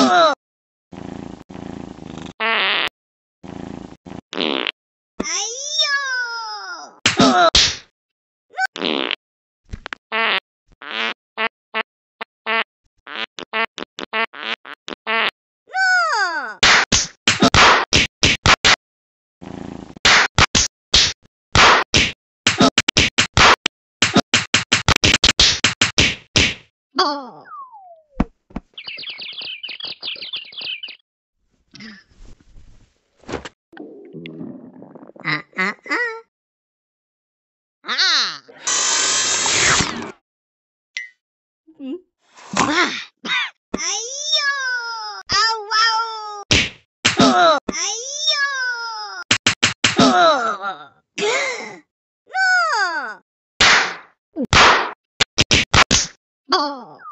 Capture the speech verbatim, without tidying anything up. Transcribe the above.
Oh. Ah, ah, ah. Ah. Hmm. Ah. Ayo! Ow, wow! Ayo! No! Oh.